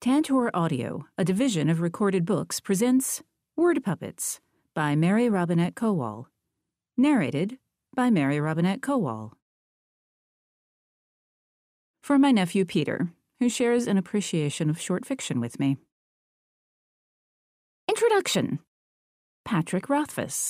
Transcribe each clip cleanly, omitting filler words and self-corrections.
Tantor Audio, a division of Recorded Books, presents Word Puppets by Mary Robinette Kowal. Narrated by Mary Robinette Kowal. For my nephew Peter, who shares an appreciation of short fiction with me. Introduction. Patrick Rothfuss.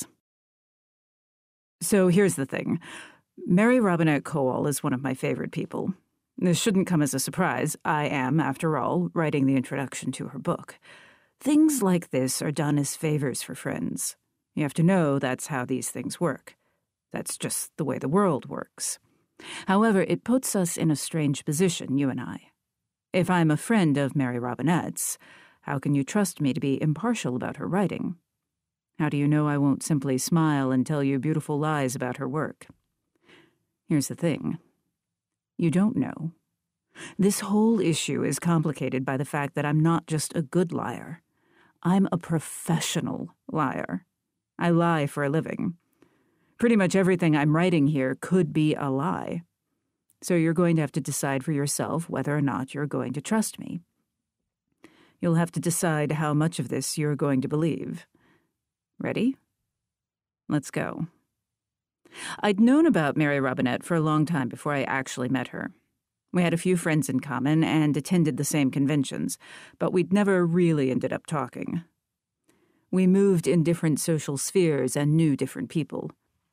So here's the thing. Mary Robinette Kowal is one of my favorite people. This shouldn't come as a surprise. I am, after all, writing the introduction to her book. Things like this are done as favors for friends. You have to know that's how these things work. That's just the way the world works. However, it puts us in a strange position, you and I. If I'm a friend of Mary Robinette's, how can you trust me to be impartial about her writing? How do you know I won't simply smile and tell you beautiful lies about her work? Here's the thing. You don't know. This whole issue is complicated by the fact that I'm not just a good liar. I'm a professional liar. I lie for a living. Pretty much everything I'm writing here could be a lie. So you're going to have to decide for yourself whether or not you're going to trust me. You'll have to decide how much of this you're going to believe. Ready? Let's go. I'd known about Mary Robinette for a long time before I actually met her. We had a few friends in common and attended the same conventions, but we'd never really ended up talking. We moved in different social spheres and knew different people.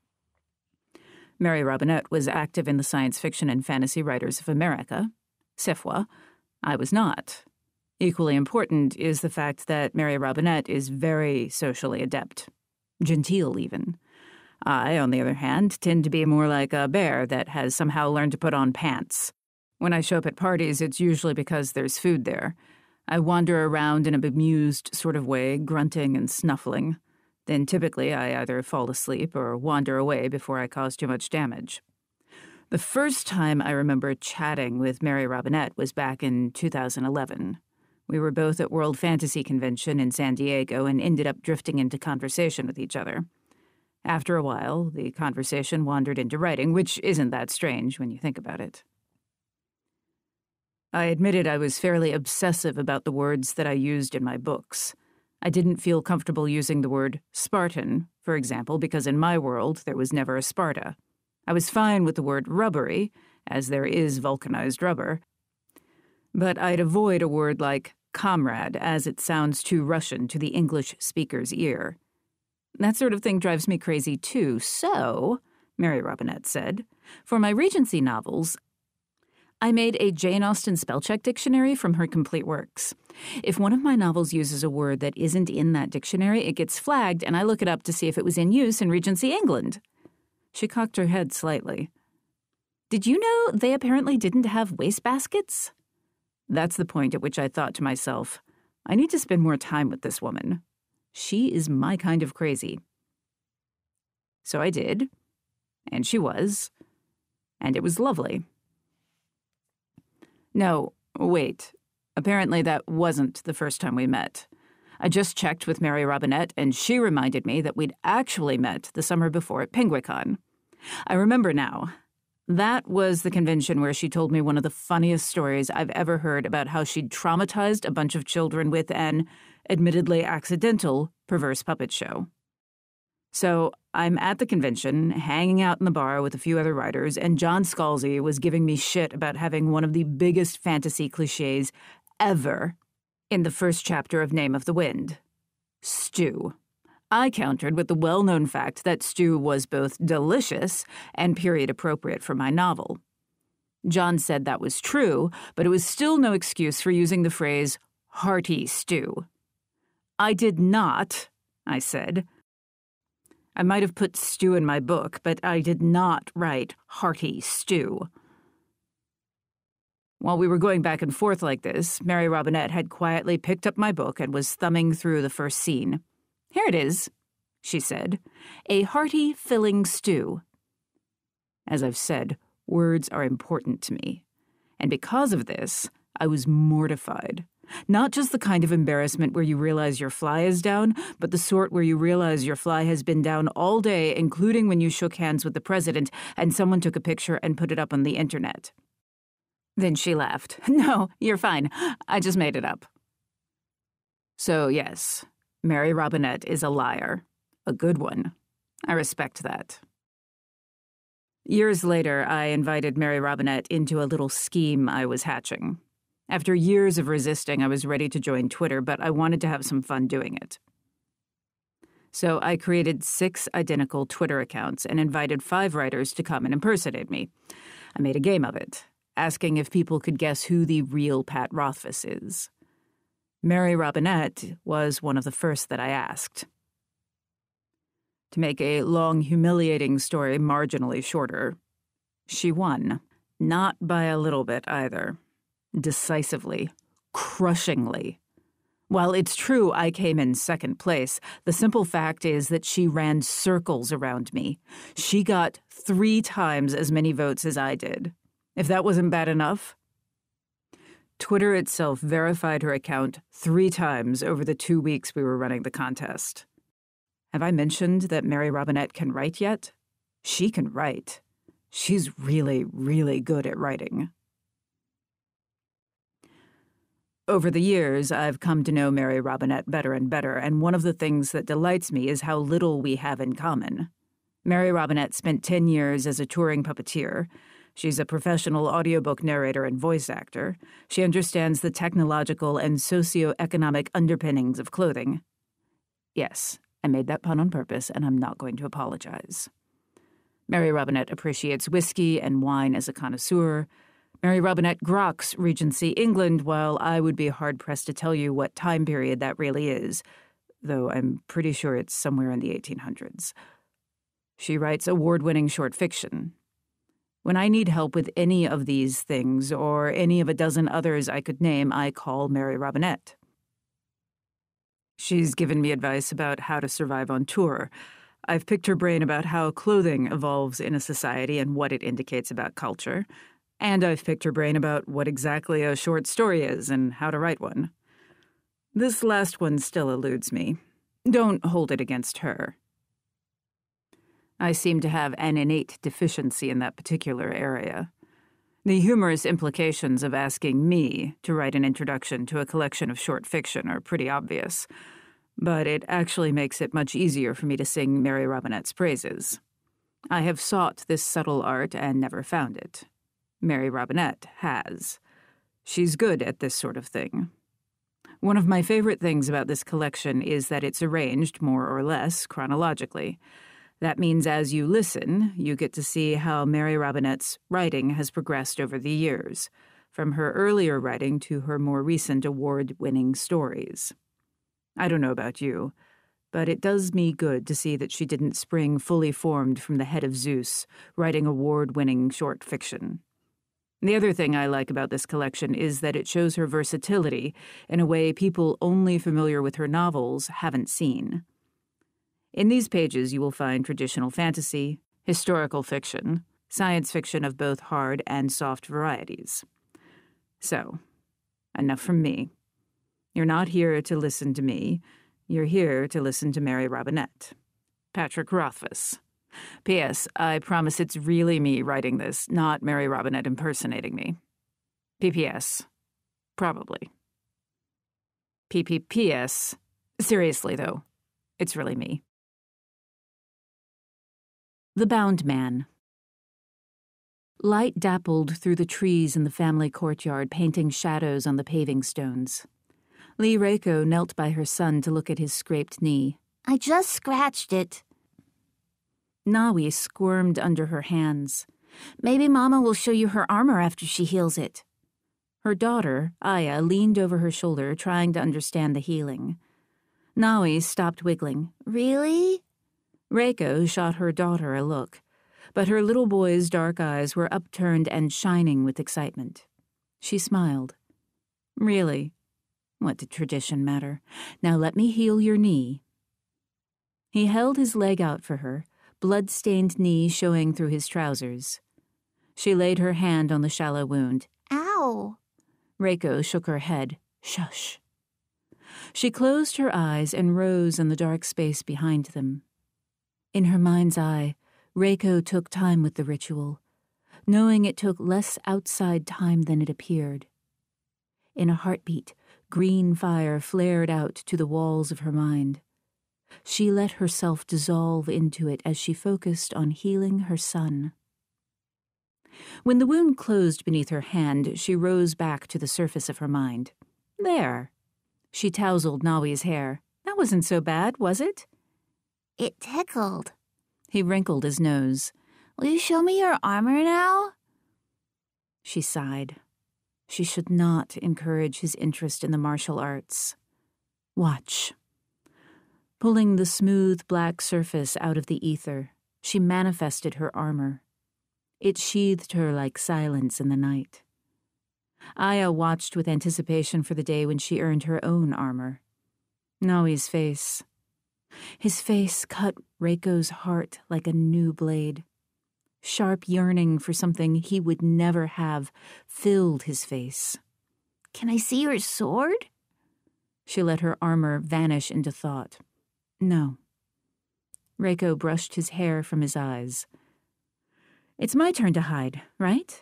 Mary Robinette was active in the Science Fiction and Fantasy Writers of America, SFWA. I was not. Equally important is the fact that Mary Robinette is very socially adept, genteel even. I, on the other hand, tend to be more like a bear that has somehow learned to put on pants. When I show up at parties, it's usually because there's food there. I wander around in a bemused sort of way, grunting and snuffling. Then typically I either fall asleep or wander away before I cause too much damage. The first time I remember chatting with Mary Robinette was back in 2011. We were both at World Fantasy Convention in San Diego and ended up drifting into conversation with each other. After a while, the conversation wandered into writing, which isn't that strange when you think about it. I admitted I was fairly obsessive about the words that I used in my books. I didn't feel comfortable using the word Spartan, for example, because in my world there was never a Sparta. I was fine with the word rubbery, as there is vulcanized rubber, but I'd avoid a word like comrade, as it sounds too Russian to the English speaker's ear. That sort of thing drives me crazy, too. So, Mary Robinette said, for my Regency novels, I made a Jane Austen spell-check dictionary from her complete works. If one of my novels uses a word that isn't in that dictionary, it gets flagged, and I look it up to see if it was in use in Regency England. She cocked her head slightly. Did you know they apparently didn't have wastebaskets? That's the point at which I thought to myself, I need to spend more time with this woman. She is my kind of crazy. So I did, and she was, and it was lovely. No, wait. Apparently that wasn't the first time we met. I just checked with Mary Robinette, and she reminded me that we'd actually met the summer before at Penguicon. I remember now. That was the convention where she told me one of the funniest stories I've ever heard about how she'd traumatized a bunch of children with an, admittedly accidental, perverse puppet show. So I'm at the convention, hanging out in the bar with a few other writers, and John Scalzi was giving me shit about having one of the biggest fantasy cliches ever in the first chapter of Name of the Wind. Stew. I countered with the well-known fact that stew was both delicious and period-appropriate for my novel. John said that was true, but it was still no excuse for using the phrase hearty stew. I did not, I said. I might have put stew in my book, but I did not write hearty stew. While we were going back and forth like this, Mary Robinette had quietly picked up my book and was thumbing through the first scene. Here it is, she said. A hearty, filling stew. As I've said, words are important to me. And because of this, I was mortified. Not just the kind of embarrassment where you realize your fly is down, but the sort where you realize your fly has been down all day, including when you shook hands with the president and someone took a picture and put it up on the internet. Then she laughed. No, you're fine. I just made it up. So yes, Mary Robinette is a liar. A good one. I respect that. Years later, I invited Mary Robinette into a little scheme I was hatching. After years of resisting, I was ready to join Twitter, but I wanted to have some fun doing it. So I created 6 identical Twitter accounts and invited 5 writers to come and impersonate me. I made a game of it, asking if people could guess who the real Pat Rothfuss is. Mary Robinette was one of the first that I asked. To make a long, humiliating story marginally shorter, she won. Not by a little bit either. Decisively. Crushingly. While it's true I came in second place, the simple fact is that she ran circles around me. She got 3 times as many votes as I did. If that wasn't bad enough, Twitter itself verified her account 3 times over the 2 weeks we were running the contest. Have I mentioned that Mary Robinette can write yet? She can write. She's really, really good at writing. Over the years, I've come to know Mary Robinette better and better, and one of the things that delights me is how little we have in common. Mary Robinette spent 10 years as a touring puppeteer. She's a professional audiobook narrator and voice actor. She understands the technological and socioeconomic underpinnings of clothing. Yes, I made that pun on purpose, and I'm not going to apologize. Mary Robinette appreciates whiskey and wine as a connoisseur. Mary Robinette groks Regency England, while I would be hard-pressed to tell you what time period that really is, though I'm pretty sure it's somewhere in the 1800s. She writes award-winning short fiction. When I need help with any of these things, or any of a dozen others I could name, I call Mary Robinette. She's given me advice about how to survive on tour. I've picked her brain about how clothing evolves in a society and what it indicates about culture. And I've picked her brain about what exactly a short story is and how to write one. This last one still eludes me. Don't hold it against her. I seem to have an innate deficiency in that particular area. The humorous implications of asking me to write an introduction to a collection of short fiction are pretty obvious, but it actually makes it much easier for me to sing Mary Robinette's praises. I have sought this subtle art and never found it. Mary Robinette has. She's good at this sort of thing. One of my favorite things about this collection is that it's arranged, more or less, chronologically. That means as you listen, you get to see how Mary Robinette's writing has progressed over the years, from her earlier writing to her more recent award-winning stories. I don't know about you, but it does me good to see that she didn't spring fully formed from the head of Zeus, writing award-winning short fiction. The other thing I like about this collection is that it shows her versatility in a way people only familiar with her novels haven't seen. In these pages, you will find traditional fantasy, historical fiction, science fiction of both hard and soft varieties. So, enough from me. You're not here to listen to me. You're here to listen to Mary Robinette. Patrick Rothfuss. P.S. I promise it's really me writing this, not Mary Robinette impersonating me. P.P.S. Probably. P.P.P.S. Seriously, though, it's really me. The Bound Man. Light dappled through the trees in the family courtyard, painting shadows on the paving stones. Lee Reiko knelt by her son to look at his scraped knee. I just scratched it. Nawi squirmed under her hands. Maybe Mama will show you her armor after she heals it. Her daughter, Aya, leaned over her shoulder, trying to understand the healing. Nawi stopped wiggling. Really? Reiko shot her daughter a look, but her little boy's dark eyes were upturned and shining with excitement. She smiled. Really? What did tradition matter? Now let me heal your knee. He held his leg out for her, blood-stained knee showing through his trousers. She laid her hand on the shallow wound. Ow! Reiko shook her head. Shush. She closed her eyes and rose in the dark space behind them. In her mind's eye, Reiko took time with the ritual. knowing it took less outside time than it appeared. In a heartbeat, green fire flared out to the walls of her mind. She let herself dissolve into it as she focused on healing her son. When the wound closed beneath her hand, she rose back to the surface of her mind. There. She tousled Nawi's hair. That wasn't so bad, was it? It tickled. He wrinkled his nose. Will you show me your armor now? She sighed. She should not encourage his interest in the martial arts. Watch. Pulling the smooth black surface out of the ether, she manifested her armor. It sheathed her like silence in the night. Aya watched with anticipation for the day when she earned her own armor. Nawi's face. His face cut Reiko's heart like a new blade. Sharp yearning for something he would never have filled his face. Can I see your sword? She let her armor vanish into thought. No. Reiko brushed his hair from his eyes. It's my turn to hide, right?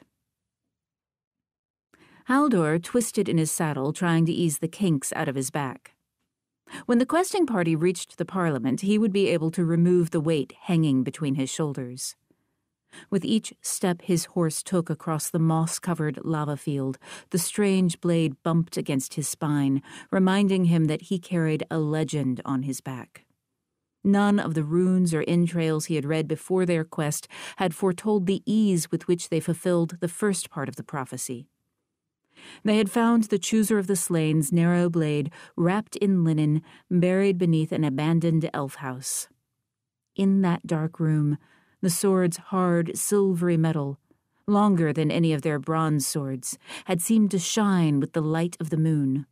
Haldor twisted in his saddle, trying to ease the kinks out of his back. When the questing party reached the Parliament, he would be able to remove the weight hanging between his shoulders. With each step his horse took across the moss-covered lava field, the strange blade bumped against his spine, reminding him that he carried a legend on his back. None of the runes or entrails he had read before their quest had foretold the ease with which they fulfilled the first part of the prophecy. They had found the chooser of the slain's narrow blade wrapped in linen, buried beneath an abandoned elf house. In that dark room, the sword's hard, silvery metal, longer than any of their bronze swords, had seemed to shine with the light of the moon.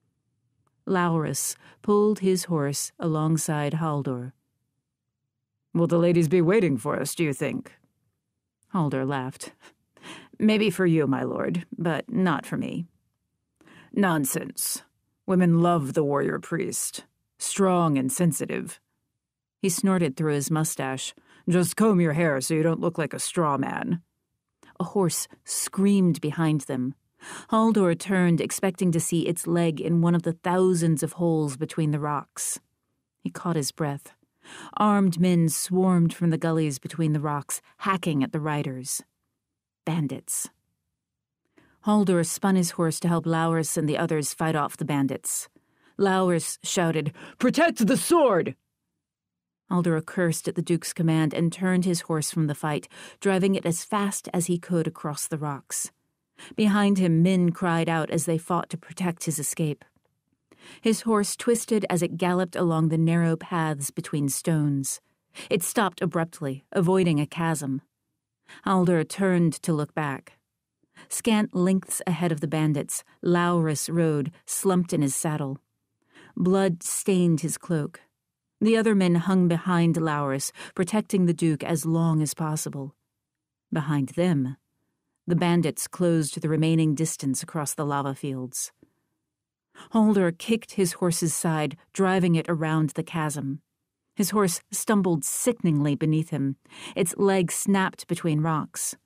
Laurus pulled his horse alongside Haldor. Will the ladies be waiting for us, do you think? Haldor laughed. Maybe for you, my lord, but not for me. Nonsense. Women love the warrior priest. Strong and sensitive. He snorted through his mustache. Just comb your hair so you don't look like a straw man. A horse screamed behind them. Haldor turned, expecting to see its leg in one of the thousands of holes between the rocks. He caught his breath. Armed men swarmed from the gullies between the rocks, hacking at the riders. Bandits. Haldor spun his horse to help Laurus and the others fight off the bandits. Laurus shouted, "Protect the sword!" Haldor cursed at the Duke's command and turned his horse from the fight, driving it as fast as he could across the rocks. Behind him, men cried out as they fought to protect his escape. His horse twisted as it galloped along the narrow paths between stones. It stopped abruptly, avoiding a chasm. Haldor turned to look back. Scant lengths ahead of the bandits, Laurus rode, slumped in his saddle. Blood stained his cloak. The other men hung behind Laurus, protecting the Duke as long as possible. Behind them, the bandits closed the remaining distance across the lava fields. Haldor kicked his horse's side, driving it around the chasm. His horse stumbled sickeningly beneath him. Its leg snapped between rocks.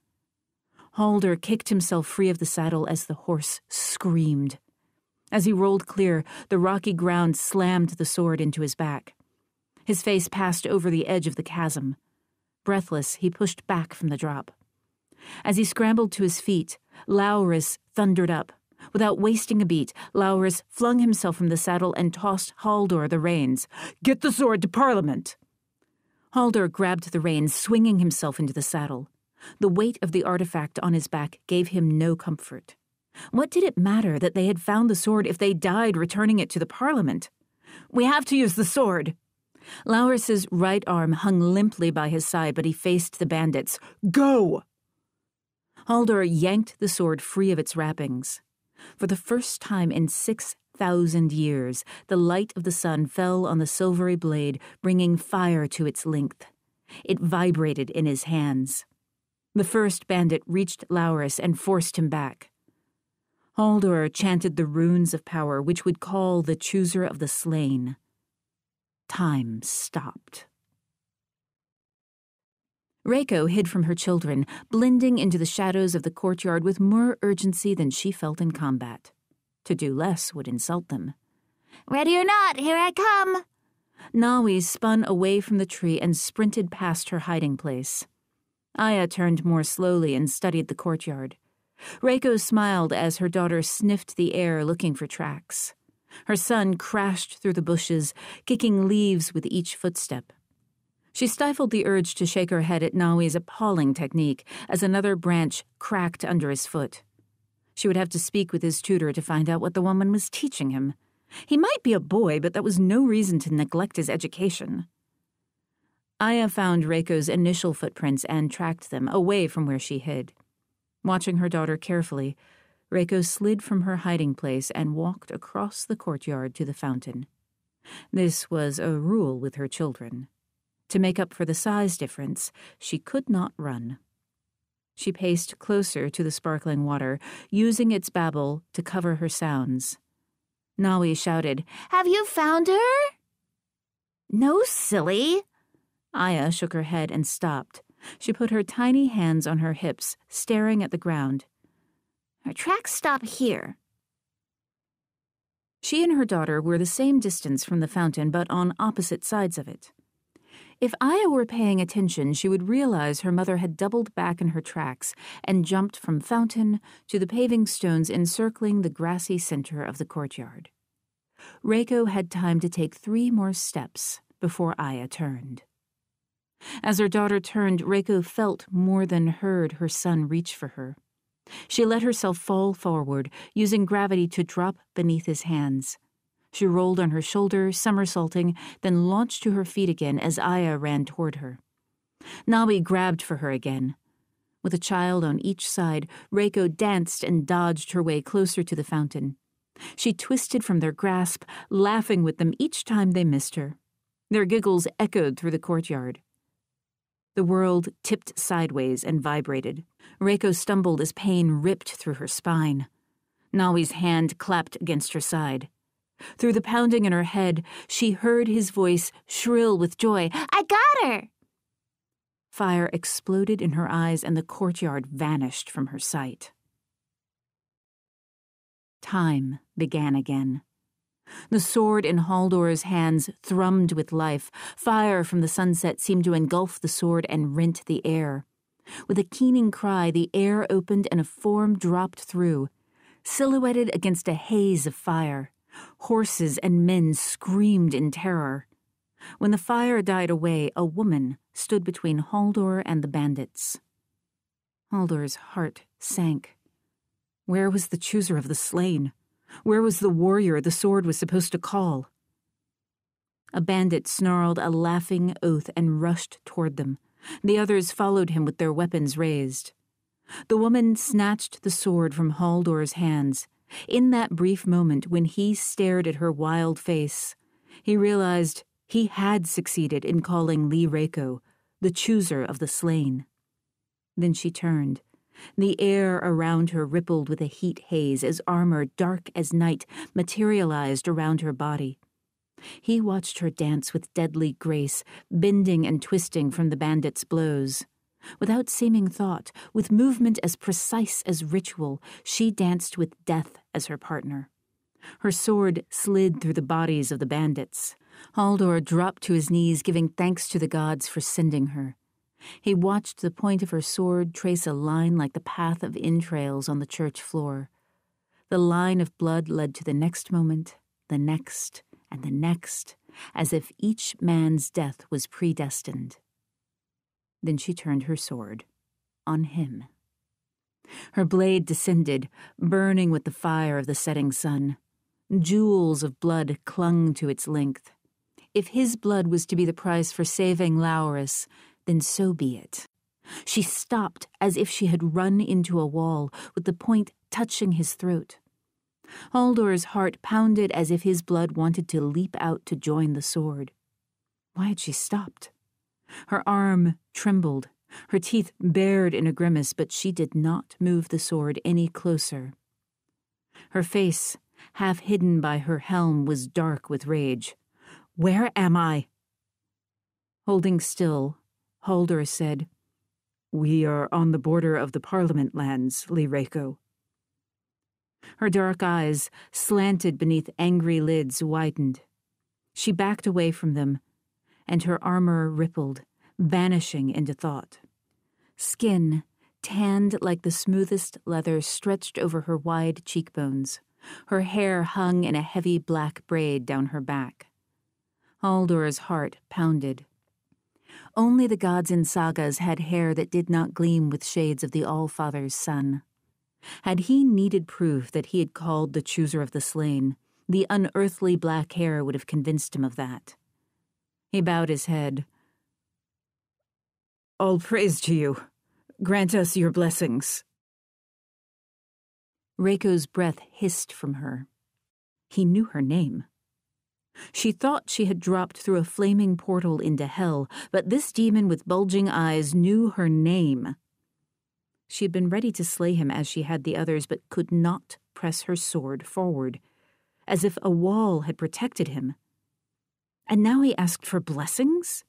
Haldor kicked himself free of the saddle as the horse screamed. As he rolled clear, the rocky ground slammed the sword into his back. His face passed over the edge of the chasm. Breathless, he pushed back from the drop. As he scrambled to his feet, Laurus thundered up. Without wasting a beat, Laurus flung himself from the saddle and tossed Haldor the reins. "Get the sword to Parliament!" Haldor grabbed the reins, swinging himself into the saddle. The weight of the artifact on his back gave him no comfort. What did it matter that they had found the sword if they died returning it to the Parliament? "We have to use the sword!" Laurus's right arm hung limply by his side, but he faced the bandits. "Go!" Haldor yanked the sword free of its wrappings. For the first time in 6,000 years, the light of the sun fell on the silvery blade, bringing fire to its length. It vibrated in his hands. The first bandit reached Laurus and forced him back. Haldor chanted the runes of power which would call the chooser of the slain. Time stopped. Reiko hid from her children, blending into the shadows of the courtyard with more urgency than she felt in combat. To do less would insult them. Ready or not, here I come. Nawi spun away from the tree and sprinted past her hiding place. Aya turned more slowly and studied the courtyard. Reiko smiled as her daughter sniffed the air looking for tracks. Her son crashed through the bushes, kicking leaves with each footstep. She stifled the urge to shake her head at Nawi's appalling technique as another branch cracked under his foot. She would have to speak with his tutor to find out what the woman was teaching him. He might be a boy, but that was no reason to neglect his education. Aya found Reiko's initial footprints and tracked them away from where she hid. Watching her daughter carefully, Reiko slid from her hiding place and walked across the courtyard to the fountain. This was a rule with her children. To make up for the size difference, she could not run. She paced closer to the sparkling water, using its babble to cover her sounds. Nawi shouted, Have you found her? No, silly. Aya shook her head and stopped. She put her tiny hands on her hips, staring at the ground. Her tracks stop here. She and her daughter were the same distance from the fountain, but on opposite sides of it. If Aya were paying attention, she would realize her mother had doubled back in her tracks and jumped from fountain to the paving stones encircling the grassy center of the courtyard. Reiko had time to take 3 more steps before Aya turned. As her daughter turned, Reiko felt more than heard her son reach for her. She let herself fall forward, using gravity to drop beneath his hands. She rolled on her shoulder, somersaulting, then launched to her feet again as Aya ran toward her. Nawi grabbed for her again. With a child on each side, Reiko danced and dodged her way closer to the fountain. She twisted from their grasp, laughing with them each time they missed her. Their giggles echoed through the courtyard. The world tipped sideways and vibrated. Reiko stumbled as pain ripped through her spine. Nawi's hand clapped against her side. Through the pounding in her head, she heard his voice shrill with joy. I got her! Fire exploded in her eyes and the courtyard vanished from her sight. Time began again. The sword in Haldor's hands thrummed with life. Fire from the sunset seemed to engulf the sword and rent the air. With a keening cry, the air opened and a form dropped through, silhouetted against a haze of fire. Horses and men screamed in terror. When the fire died away, a woman stood between Haldor and the bandits. Haldor's heart sank. Where was the chooser of the slain? Where was the warrior the sword was supposed to call? A bandit snarled a laughing oath and rushed toward them. The others followed him with their weapons raised. The woman snatched the sword from Haldor's hands. In that brief moment when he stared at her wild face, he realized he had succeeded in calling Lee Reiko the chooser of the slain. Then she turned. The air around her rippled with a heat haze as armor dark as night materialized around her body. He watched her dance with deadly grace, bending and twisting from the bandits' blows. Without seeming thought, with movement as precise as ritual, she danced with death as her partner. Her sword slid through the bodies of the bandits. Haldor dropped to his knees, giving thanks to the gods for sending her. He watched the point of her sword trace a line like the path of entrails on the church floor. The line of blood led to the next moment, the next, and the next, as if each man's death was predestined. Then she turned her sword on him. Her blade descended, burning with the fire of the setting sun. Jewels of blood clung to its length. If his blood was to be the price for saving Glamourist, then so be it. She stopped as if she had run into a wall, with the point touching his throat. Haldor's heart pounded as if his blood wanted to leap out to join the sword. Why had she stopped? Her arm trembled, her teeth bared in a grimace, but she did not move the sword any closer. Her face, half hidden by her helm, was dark with rage. "Where am I?" Holding still, Haldor said, We are on the border of the Parliament lands, Lireko. Her dark eyes, slanted beneath angry lids, widened. She backed away from them, and her armor rippled, vanishing into thought. Skin, tanned like the smoothest leather, stretched over her wide cheekbones. Her hair hung in a heavy black braid down her back. Haldor's heart pounded. Only the gods in sagas had hair that did not gleam with shades of the All-Father's sun. Had he needed proof that he had called the chooser of the slain, the unearthly black hair would have convinced him of that. He bowed his head. All praise to you. Grant us your blessings. Reiko's breath hissed from her. He knew her name. She thought she had dropped through a flaming portal into hell, but this demon with bulging eyes knew her name. She had been ready to slay him as she had the others, but could not press her sword forward, as if a wall had protected him. And now he asked for blessings?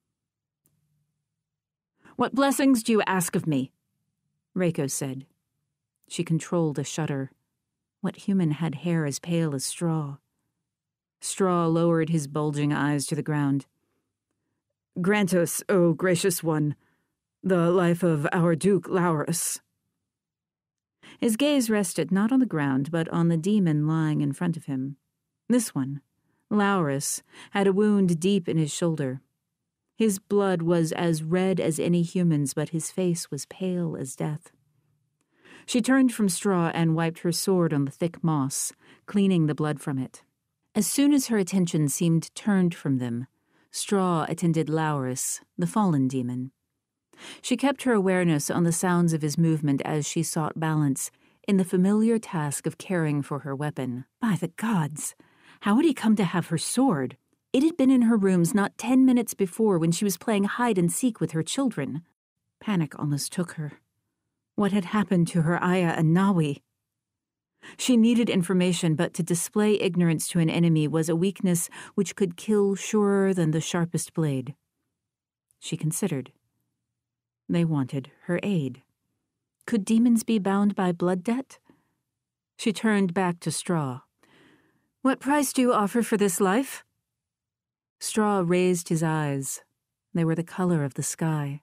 What blessings do you ask of me? Reiko said. She controlled a shudder. What human had hair as pale as straw? Straw lowered his bulging eyes to the ground. Grant us, O gracious one, the life of our Duke Glamourist. His gaze rested not on the ground, but on the demon lying in front of him. This one, Glamourist, had a wound deep in his shoulder. His blood was as red as any human's, but his face was pale as death. She turned from Straw and wiped her sword on the thick moss, cleaning the blood from it. As soon as her attention seemed turned from them, Straw attended Glamourist, the fallen demon. She kept her awareness on the sounds of his movement as she sought balance in the familiar task of caring for her weapon. By the gods! How had he come to have her sword? It had been in her rooms not 10 minutes before when she was playing hide-and-seek with her children. Panic almost took her. What had happened to her Aya and Nawi? She needed information, but to display ignorance to an enemy was a weakness which could kill surer than the sharpest blade. She considered. They wanted her aid. Could demons be bound by blood debt? She turned back to Straw. What price do you offer for this life? Straw raised his eyes. They were the color of the sky.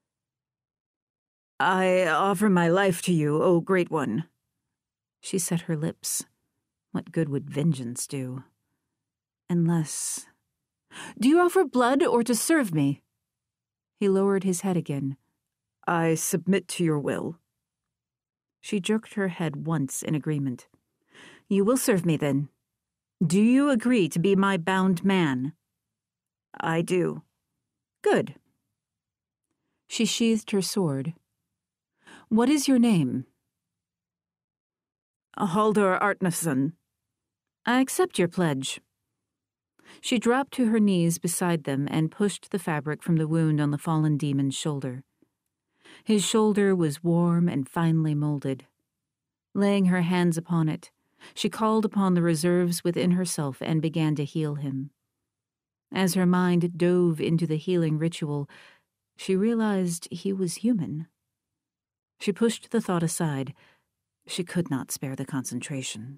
I offer my life to you, O Great One. She set her lips. What good would vengeance do? Unless... Do you offer blood or to serve me? He lowered his head again. I submit to your will. She jerked her head once in agreement. You will serve me, then. Do you agree to be my bound man? I do. Good. She sheathed her sword. What is your name? Haldor Artnason. I accept your pledge. She dropped to her knees beside them and pushed the fabric from the wound on the fallen demon's shoulder. His shoulder was warm and finely molded. Laying her hands upon it, she called upon the reserves within herself and began to heal him. As her mind dove into the healing ritual, she realized he was human. She pushed the thought aside. She could not spare the concentration.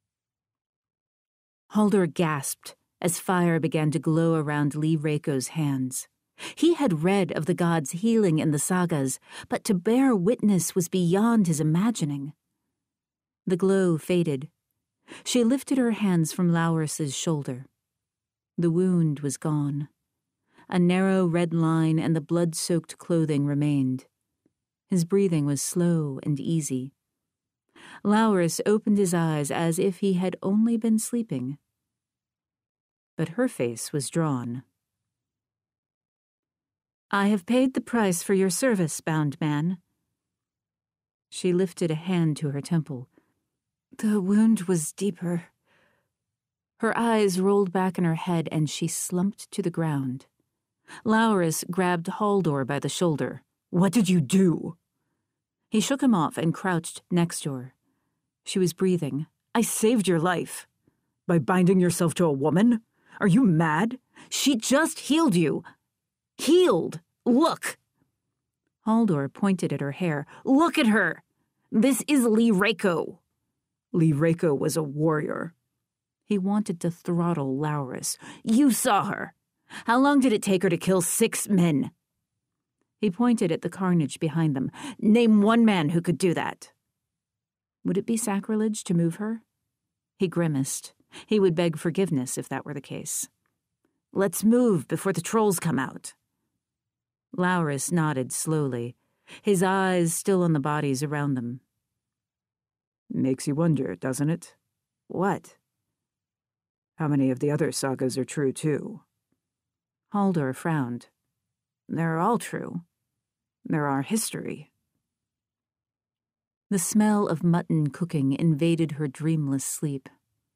Haldor gasped as fire began to glow around Reiko's hands. He had read of the gods' healing in the sagas, but to bear witness was beyond his imagining. The glow faded. She lifted her hands from Glamourist's shoulder. The wound was gone. A narrow red line and the blood-soaked clothing remained. His breathing was slow and easy. Glamourist opened his eyes as if he had only been sleeping. But her face was drawn. I have paid the price for your service, bound man. She lifted a hand to her temple. The wound was deeper. Her eyes rolled back in her head and she slumped to the ground. Glamourist grabbed Haldor by the shoulder. What did you do? He shook him off and crouched next to her. She was breathing. I saved your life. By binding yourself to a woman? Are you mad? She just healed you. Healed! Look! Haldor pointed at her hair. "Look at her! This is Lee Reiko." Lee Reiko was a warrior. He wanted to throttle Glamourist. "You saw her. How long did it take her to kill 6 men?" He pointed at the carnage behind them. "Name one man who could do that." Would it be sacrilege to move her? He grimaced. He would beg forgiveness if that were the case. "Let's move before the trolls come out." Glamourist nodded slowly, his eyes still on the bodies around them. Makes you wonder, doesn't it? What? How many of the other sagas are true, too? Haldor frowned. They're all true. They're our history. The smell of mutton cooking invaded her dreamless sleep.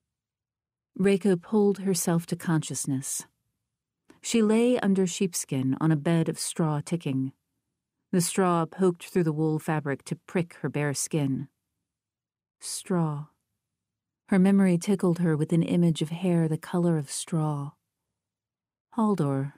Reiko pulled herself to consciousness. She lay under sheepskin on a bed of straw ticking. The straw poked through the wool fabric to prick her bare skin. Straw. Her memory tickled her with an image of hair the color of straw. Haldor.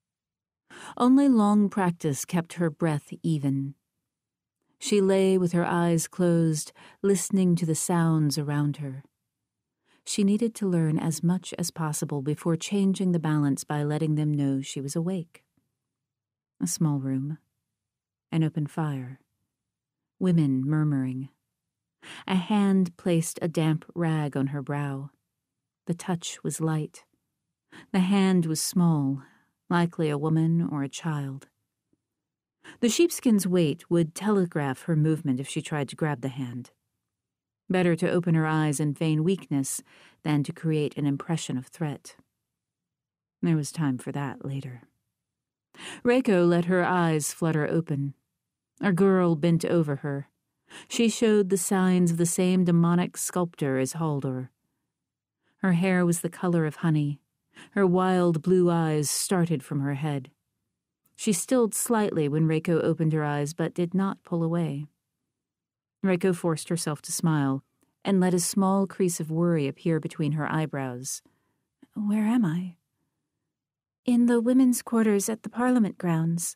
Only long practice kept her breath even. She lay with her eyes closed, listening to the sounds around her. She needed to learn as much as possible before changing the balance by letting them know she was awake. A small room. An open fire. Women murmuring. A hand placed a damp rag on her brow. The touch was light. The hand was small, likely a woman or a child. The sheepskin's weight would telegraph her movement if she tried to grab the hand. Better to open her eyes and feign weakness than to create an impression of threat. There was time for that later. Reiko let her eyes flutter open. A girl bent over her. She showed the signs of the same demonic sculptor as Haldor. Her hair was the color of honey. Her wild blue eyes started from her head. She stilled slightly when Reiko opened her eyes, but did not pull away. Reiko forced herself to smile and let a small crease of worry appear between her eyebrows. "Where am I?" "In the women's quarters at the Parliament grounds."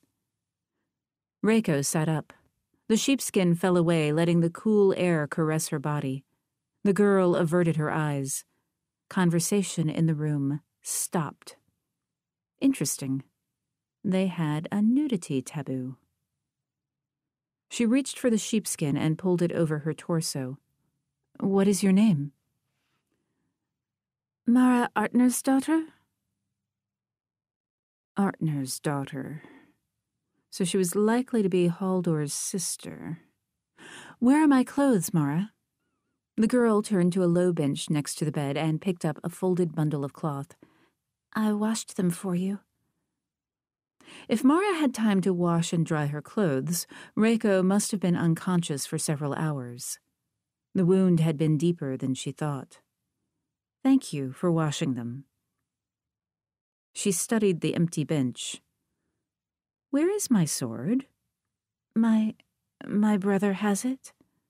Reiko sat up. The sheepskin fell away, letting the cool air caress her body. The girl averted her eyes. Conversation in the room stopped. Interesting. They had a nudity taboo. She reached for the sheepskin and pulled it over her torso. "What is your name?" "Mara Artner's daughter." Artner's daughter. So she was likely to be Haldor's sister. "Where are my clothes, Mara?" The girl turned to a low bench next to the bed and picked up a folded bundle of cloth. "I washed them for you." If Mara had time to wash and dry her clothes, Reiko must have been unconscious for several hours. The wound had been deeper than she thought. "Thank you for washing them." She studied the empty bench. "Where is my sword?" My brother has it."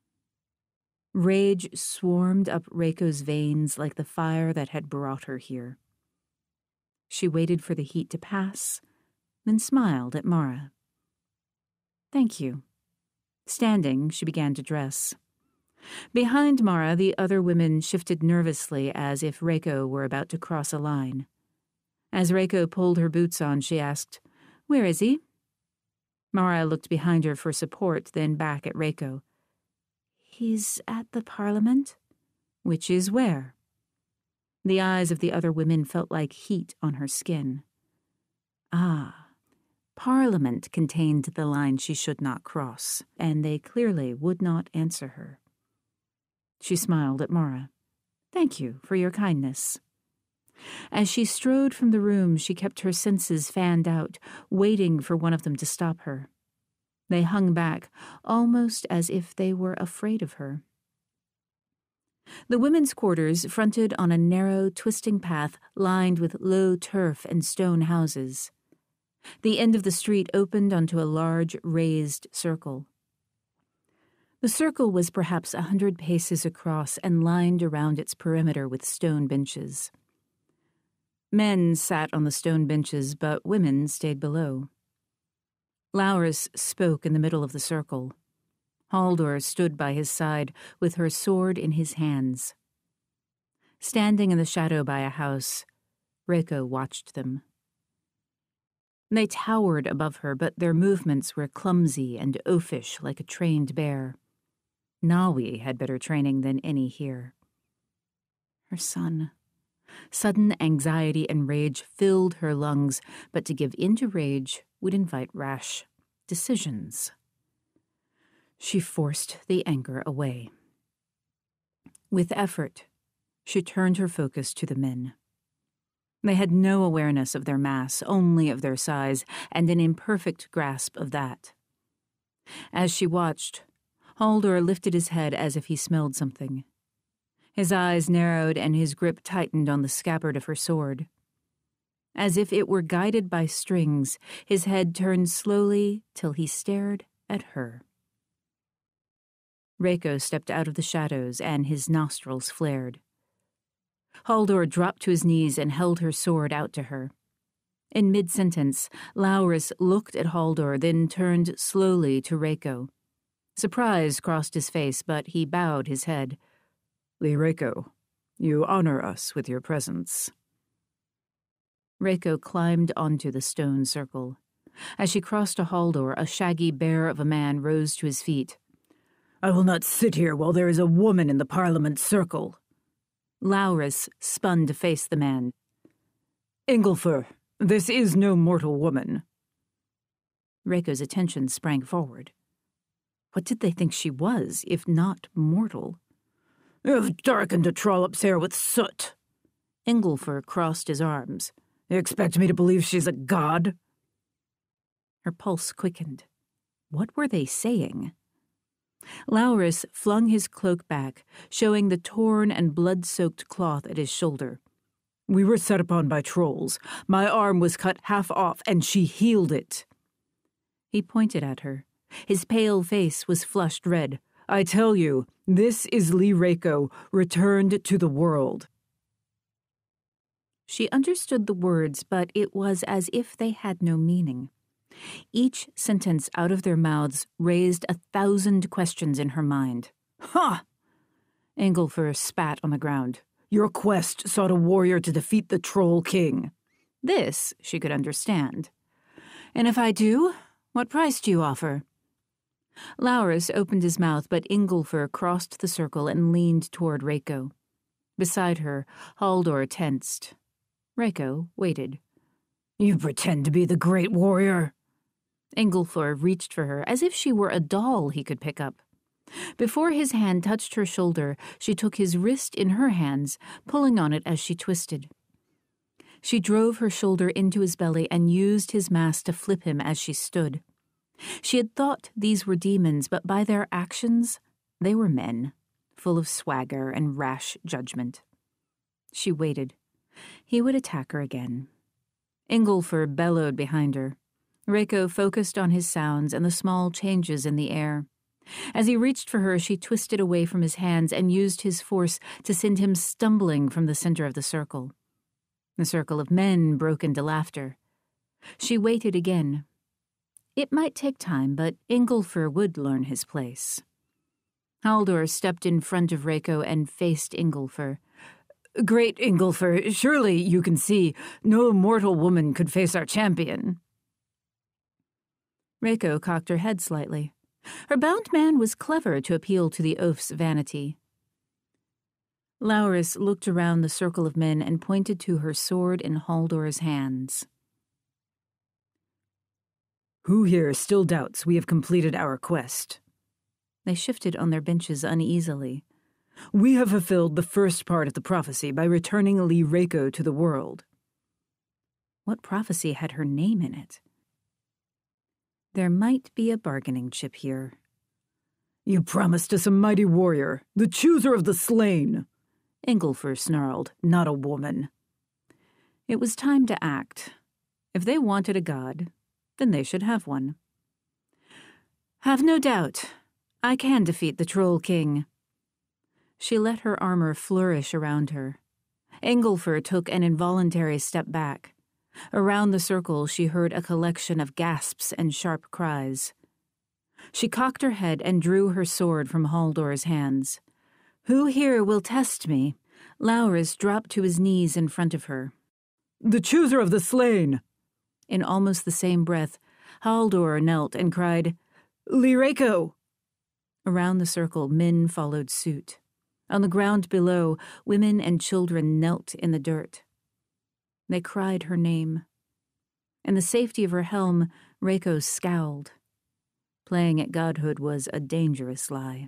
Rage swarmed up Reiko's veins like the fire that had brought her here. She waited for the heat to pass, then smiled at Mara. "Thank you." Standing, she began to dress. Behind Mara, the other women shifted nervously as if Reiko were about to cross a line. As Reiko pulled her boots on, she asked, "Where is he?" Mara looked behind her for support, then back at Reiko. "He's at the Parliament." "Which is where?" The eyes of the other women felt like heat on her skin. Ah. Parliament contained the line she should not cross, and they clearly would not answer her. She smiled at Mara. "Thank you for your kindness." As she strode from the room, she kept her senses fanned out, waiting for one of them to stop her. They hung back, almost as if they were afraid of her. The women's quarters fronted on a narrow, twisting path lined with low turf and stone houses. The end of the street opened onto a large, raised circle. The circle was perhaps 100 paces across and lined around its perimeter with stone benches. Men sat on the stone benches, but women stayed below. Laurus spoke in the middle of the circle. Haldor stood by his side with her sword in his hands. Standing in the shadow by a house, Reiko watched them. They towered above her, but their movements were clumsy and oafish like a trained bear. Nawi had better training than any here. Her son. Sudden anxiety and rage filled her lungs, but to give in to rage would invite rash decisions. She forced the anger away. With effort, she turned her focus to the men. They had no awareness of their mass, only of their size, and an imperfect grasp of that. As she watched, Haldor lifted his head as if he smelled something. His eyes narrowed and his grip tightened on the scabbard of her sword. As if it were guided by strings, his head turned slowly till he stared at her. Reiko stepped out of the shadows and his nostrils flared. Haldor dropped to his knees and held her sword out to her. In mid-sentence, Laurus looked at Haldor, then turned slowly to Reiko. Surprise crossed his face, but he bowed his head. Reiko, you honor us with your presence. Reiko climbed onto the stone circle. As she crossed to Haldor, a shaggy bear of a man rose to his feet. I will not sit here while there is a woman in the Parliament circle. Laurus spun to face the man. Ingolfur, this is no mortal woman. Reiko's attention sprang forward. What did they think she was, if not mortal? You've darkened a trollop's hair with soot. Ingolfur crossed his arms. You expect me to believe she's a god? Her pulse quickened. What were they saying? Laurus flung his cloak back, showing the torn and blood-soaked cloth at his shoulder. We were set upon by trolls. My arm was cut half off, and she healed it. He pointed at her. His pale face was flushed red. I tell you, this is Reiko, returned to the world. She understood the words, but it was as if they had no meaning. Each sentence out of their mouths raised 1,000 questions in her mind. Ha! Ingolfur spat on the ground. Your quest sought a warrior to defeat the Troll King. This she could understand. And if I do, what price do you offer? Laurus opened his mouth, but Ingolfur crossed the circle and leaned toward Reiko. Beside her, Haldor tensed. Reiko waited. You pretend to be the great warrior? Ingolfur reached for her as if she were a doll he could pick up. Before his hand touched her shoulder, she took his wrist in her hands, pulling on it as she twisted. She drove her shoulder into his belly and used his mass to flip him as she stood. She had thought these were demons, but by their actions, they were men, full of swagger and rash judgment. She waited. He would attack her again. Ingolfur bellowed behind her. Reiko focused on his sounds and the small changes in the air. As he reached for her, she twisted away from his hands and used his force to send him stumbling from the center of the circle. The circle of men broke into laughter. She waited again. It might take time, but Ingolfur would learn his place. Haldor stepped in front of Reiko and faced Ingolfur. Great Ingolfur, surely you can see no mortal woman could face our champion. Reiko cocked her head slightly. Her bound man was clever to appeal to the oaf's vanity. Laurus looked around the circle of men and pointed to her sword in Haldor's hands. Who here still doubts we have completed our quest? They shifted on their benches uneasily. We have fulfilled the first part of the prophecy by returning Reiko to the world. What prophecy had her name in it? There might be a bargaining chip here. You promised us a mighty warrior, the chooser of the slain. Ingolfur snarled. Not a woman. It was time to act. If they wanted a god, then they should have one. Have no doubt. I can defeat the Troll King. She let her armor flourish around her. Ingolfur took an involuntary step back. Around the circle, she heard a collection of gasps and sharp cries. She cocked her head and drew her sword from Haldor's hands. "Who here will test me?" Glamourist dropped to his knees in front of her. "The chooser of the slain!" In almost the same breath, Haldor knelt and cried, "Lyreko!" Around the circle, men followed suit. On the ground below, women and children knelt in the dirt. They cried her name. In the safety of her helm, Reiko scowled. Playing at godhood was a dangerous lie.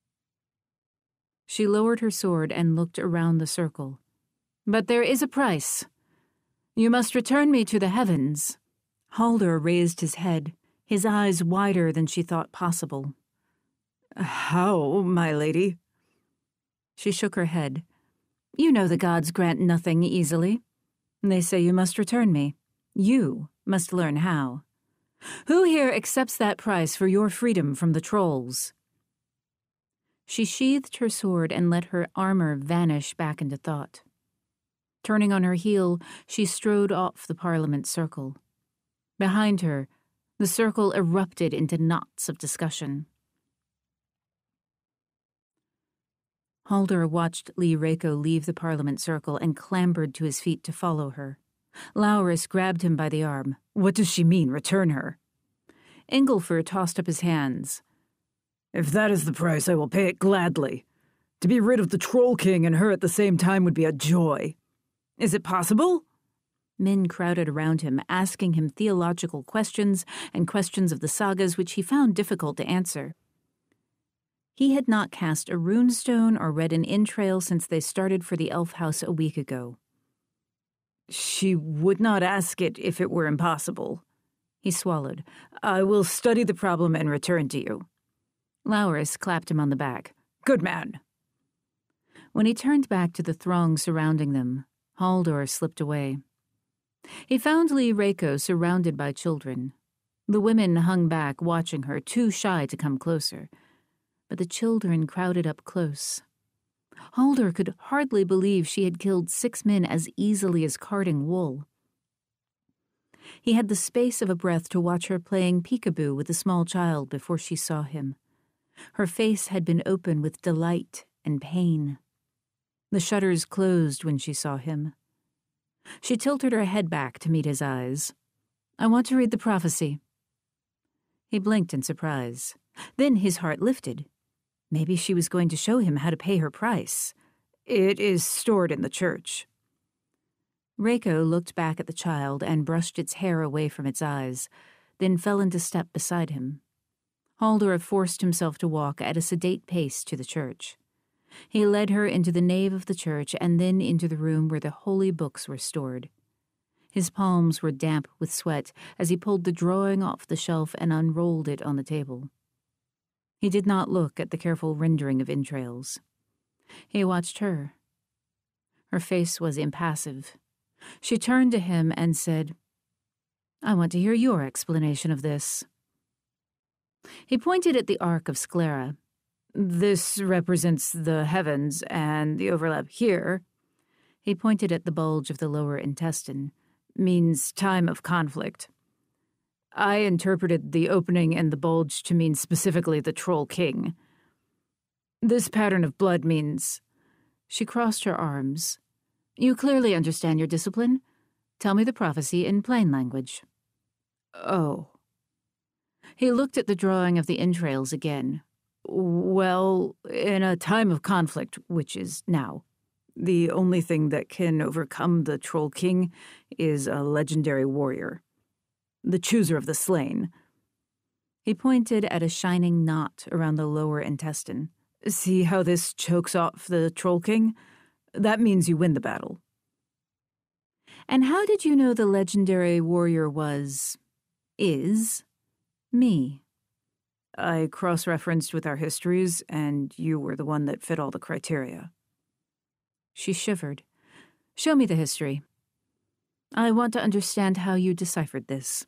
She lowered her sword and looked around the circle. "But there is a price. You must return me to the heavens." Haldor raised his head, his eyes wider than she thought possible. "How, my lady?" She shook her head. "You know the gods grant nothing easily. They say you must return me. You must learn how. Who here accepts that price for your freedom from the trolls?" She sheathed her sword and let her armor vanish back into thought. Turning on her heel, she strode off the Parliament circle. Behind her, the circle erupted into knots of discussion. Haldor watched Lyreko leave the Parliament circle and clambered to his feet to follow her. Glamourist grabbed him by the arm. "What does she mean, return her?" Ingolfer tossed up his hands. "If that is the price, I will pay it gladly. To be rid of the Troll King and her at the same time would be a joy. Is it possible?" Men crowded around him, asking him theological questions and questions of the sagas which he found difficult to answer. He had not cast a runestone or read an entrail since they started for the elf house a week ago. "She would not ask it if it were impossible." He swallowed. "I will study the problem and return to you." Glamourist clapped him on the back. "Good man." When he turned back to the throng surrounding them, Haldor slipped away. He found Lyreko surrounded by children. The women hung back, watching her, too shy to come closer. But the children crowded up close. Haldor could hardly believe she had killed 6 men as easily as carding wool. He had the space of a breath to watch her playing peekaboo with a small child before she saw him. Her face had been open with delight and pain. The shutters closed when she saw him. She tilted her head back to meet his eyes. "I want to read the prophecy." He blinked in surprise. Then his heart lifted. Maybe she was going to show him how to pay her price. "It is stored in the church." Reiko looked back at the child and brushed its hair away from its eyes, then fell into step beside him. Haldor forced himself to walk at a sedate pace to the church. He led her into the nave of the church and then into the room where the holy books were stored. His palms were damp with sweat as he pulled the drawing off the shelf and unrolled it on the table. He did not look at the careful rendering of entrails. He watched her. Her face was impassive. She turned to him and said, "I want to hear your explanation of this." He pointed at the arc of sclera. "This represents the heavens, and the overlap here," he pointed at the bulge of the lower intestine, "means time of conflict. I interpreted the opening and the bulge to mean specifically the Troll King. This pattern of blood means—" She crossed her arms. "You clearly understand your discipline. Tell me the prophecy in plain language." "Oh." He looked at the drawing of the entrails again. "Well, in a time of conflict, which is now, the only thing that can overcome the Troll King is a legendary warrior. The chooser of the slain." He pointed at a shining knot around the lower intestine. "See how this chokes off the Troll King? That means you win the battle." "And how did you know the legendary warrior is me?" "I cross-referenced with our histories, and you were the one that fit all the criteria." She shivered. "Show me the history. I want to understand how you deciphered this."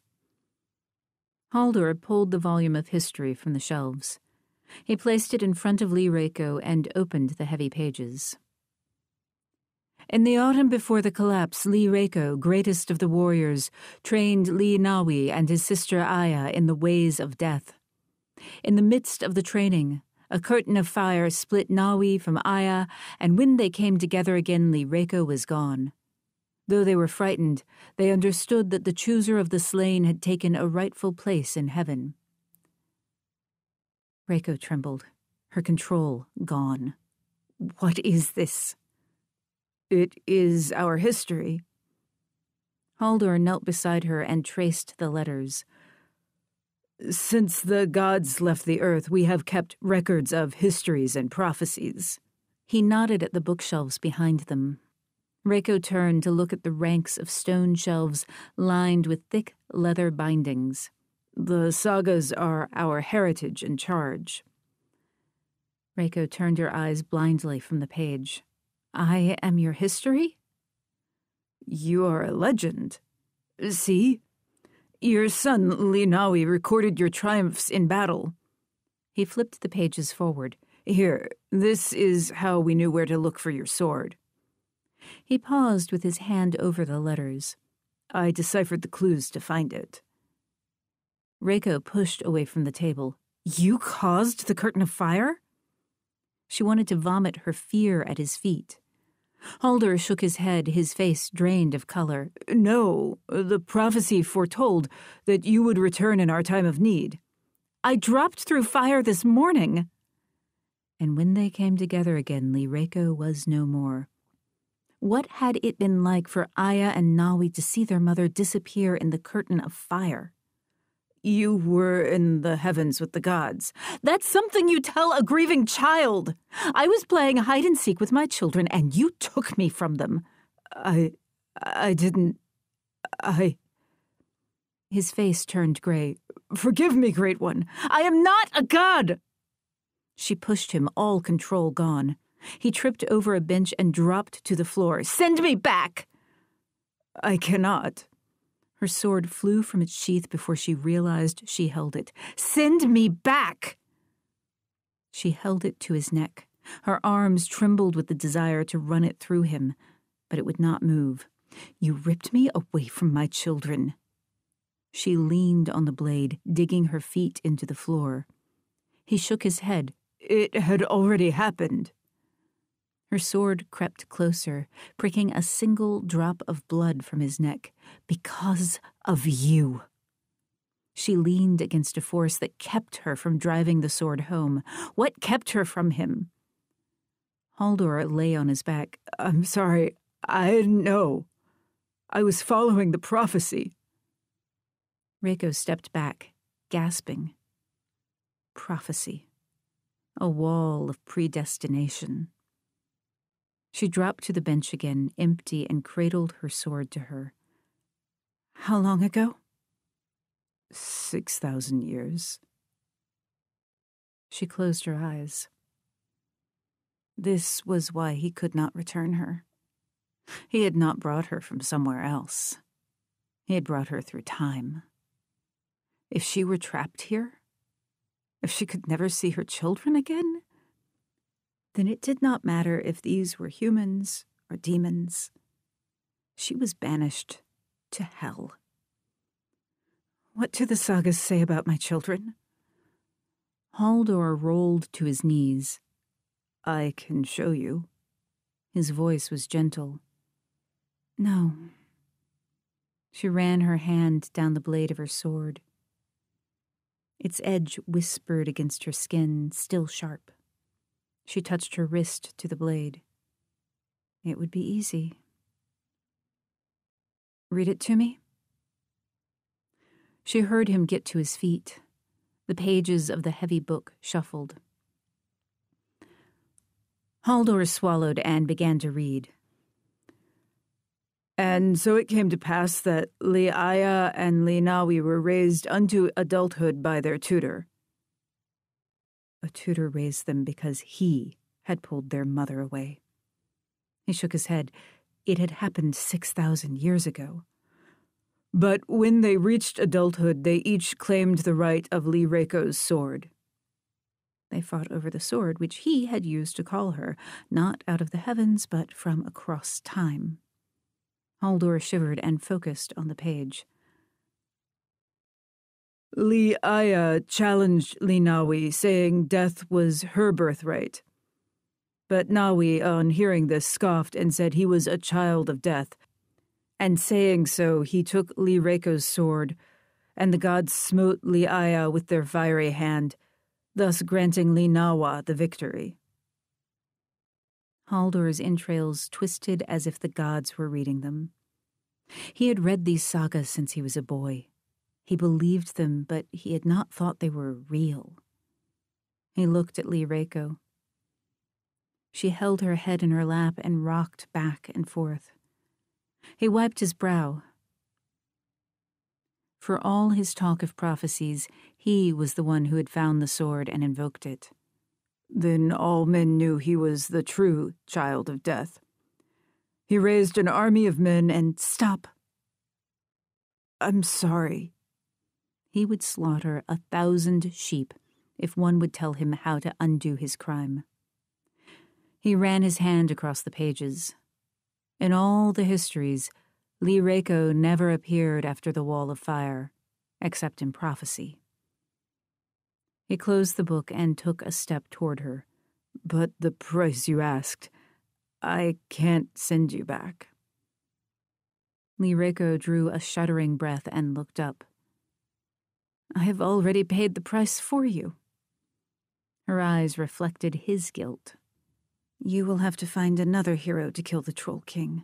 Haldor pulled the volume of history from the shelves. He placed it in front of Lyreko and opened the heavy pages. In the autumn before the collapse, Lee Reiko, greatest of the warriors, trained Lee Nawi and his sister Aya in the ways of death. In the midst of the training, a curtain of fire split Nawi from Aya, and when they came together again, Lee Reiko was gone. Though they were frightened, they understood that the chooser of the slain had taken a rightful place in heaven. Reiko trembled, her control gone. What is this? It is our history. Haldor knelt beside her and traced the letters. Since the gods left the earth, we have kept records of histories and prophecies. He nodded at the bookshelves behind them. Reiko turned to look at the ranks of stone shelves lined with thick leather bindings. The sagas are our heritage and charge. Reiko turned her eyes blindly from the page. I am your history? You are a legend. See? Your son, Linawi, recorded your triumphs in battle. He flipped the pages forward. Here, this is how we knew where to look for your sword. He paused with his hand over the letters. I deciphered the clues to find it. Reiko pushed away from the table. You caused the curtain of fire? She wanted to vomit her fear at his feet. Haldor shook his head, his face drained of color. No, the prophecy foretold that you would return in our time of need. I dropped through fire this morning. And when they came together again, Lee Reiko was no more. What had it been like for Aya and Nawi to see their mother disappear in the curtain of fire? You were in the heavens with the gods. That's something you tell a grieving child. I was playing hide-and-seek with my children, and you took me from them. I didn't... His face turned gray. Forgive me, Great One. I am not a god! She pushed him, all control gone. He tripped over a bench and dropped to the floor. Send me back! I cannot. Her sword flew from its sheath before she realized she held it. Send me back! She held it to his neck. Her arms trembled with the desire to run it through him, but it would not move. You ripped me away from my children. She leaned on the blade, digging her feet into the floor. He shook his head. It had already happened. Her sword crept closer, pricking a single drop of blood from his neck. Because of you. She leaned against a force that kept her from driving the sword home. What kept her from him? Haldor lay on his back. I'm sorry. I didn't know. I was following the prophecy. Reiko stepped back, gasping. Prophecy. A wall of predestination. She dropped to the bench again, empty, and cradled her sword to her. How long ago? 6,000 years. She closed her eyes. This was why he could not return her. He had not brought her from somewhere else. He had brought her through time. If she were trapped here, if she could never see her children again, then it did not matter if these were humans or demons. She was banished to hell. What do the sagas say about my children? Haldor rolled to his knees. I can show you. His voice was gentle. No. She ran her hand down the blade of her sword. Its edge whispered against her skin, still sharp. She touched her wrist to the blade. It would be easy. Read it to me. She heard him get to his feet. The pages of the heavy book shuffled. Haldor swallowed and began to read. And so it came to pass that Liaya and Linawi were raised unto adulthood by their tutor. A tutor raised them because he had pulled their mother away. He shook his head. It had happened 6,000 years ago. But when they reached adulthood, they each claimed the right of Lee Reiko's sword. They fought over the sword which he had used to call her, not out of the heavens, but from across time. Haldor shivered and focused on the page. Li Aya challenged Li Nawi, saying death was her birthright. But Nawi, on hearing this, scoffed and said he was a child of death. And saying so, he took Li Reiko's sword, and the gods smote Li Aya with their fiery hand, thus granting Li Nawa the victory. Haldor's entrails twisted as if the gods were reading them. He had read these sagas since he was a boy. He believed them, but he had not thought they were real. He looked at Li Reiko. She held her head in her lap and rocked back and forth. He wiped his brow. For all his talk of prophecies, he was the one who had found the sword and invoked it. Then all men knew he was the true child of death. He raised an army of men and— Stop! I'm sorry. He would slaughter 1,000 sheep if one would tell him how to undo his crime. He ran his hand across the pages. In all the histories, Li Reiko never appeared after the wall of fire, except in prophecy. He closed the book and took a step toward her. But the price you asked, I can't send you back. Li Reiko drew a shuddering breath and looked up. I have already paid the price for you. Her eyes reflected his guilt. You will have to find another hero to kill the Troll King.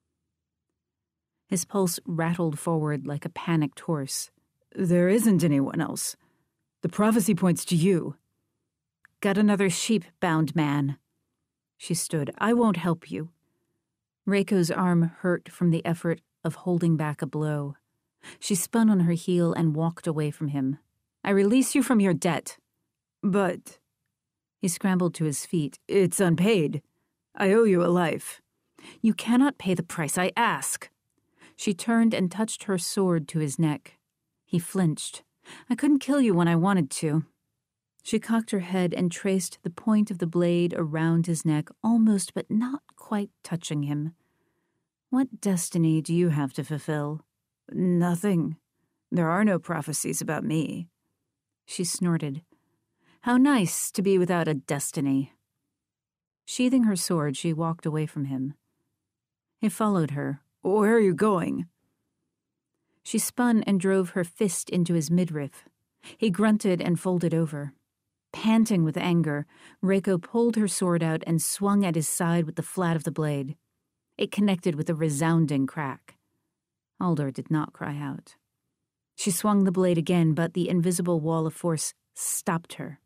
His pulse rattled forward like a panicked horse. There isn't anyone else. The prophecy points to you. Got another sheep-bound man. She stood. I won't help you. Reiko's arm hurt from the effort of holding back a blow. She spun on her heel and walked away from him. I release you from your debt. But— He scrambled to his feet. It's unpaid. I owe you a life. You cannot pay the price I ask. She turned and touched her sword to his neck. He flinched. I couldn't kill you when I wanted to. She cocked her head and traced the point of the blade around his neck, almost but not quite touching him. What destiny do you have to fulfill? Nothing. There are no prophecies about me. She snorted. How nice to be without a destiny. Sheathing her sword, she walked away from him. He followed her. Where are you going? She spun and drove her fist into his midriff. He grunted and folded over. Panting with anger, Reiko pulled her sword out and swung at his side with the flat of the blade. It connected with a resounding crack. Haldor did not cry out. She swung the blade again, but the invisible wall of force stopped her.